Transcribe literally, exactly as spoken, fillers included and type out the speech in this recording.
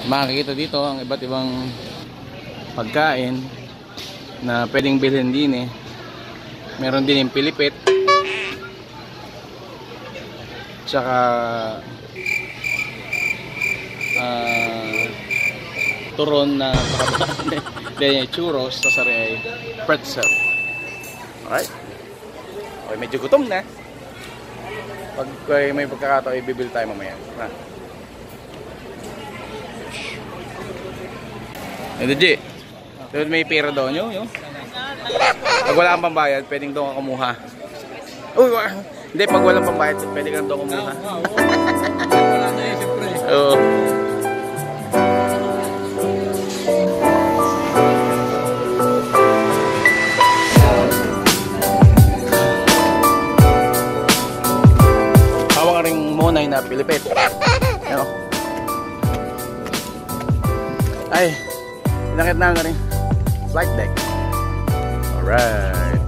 Makikita dito ang iba't ibang pagkain na pwedeng bilhin din eh. Meron din yung pilipit, tsaka uh, turon na then yung churros, sa sari ay pretzel. Alright, okay, medyo gutom na. Pag may pagkakataon, ibibil tayo mamaya. Ha? Ito G, may pera daw nyo yun. Pag wala kang pambayad, pwedeng doon ka kumuha. Uy, hindi, pag walang pambayad, pwede ka doon kumuha. Wala na eh, siyempre. Oo. Hawa ka rin muna yung napilipit. Ano? Ay, nakit na nga rin. Flight deck. Alright.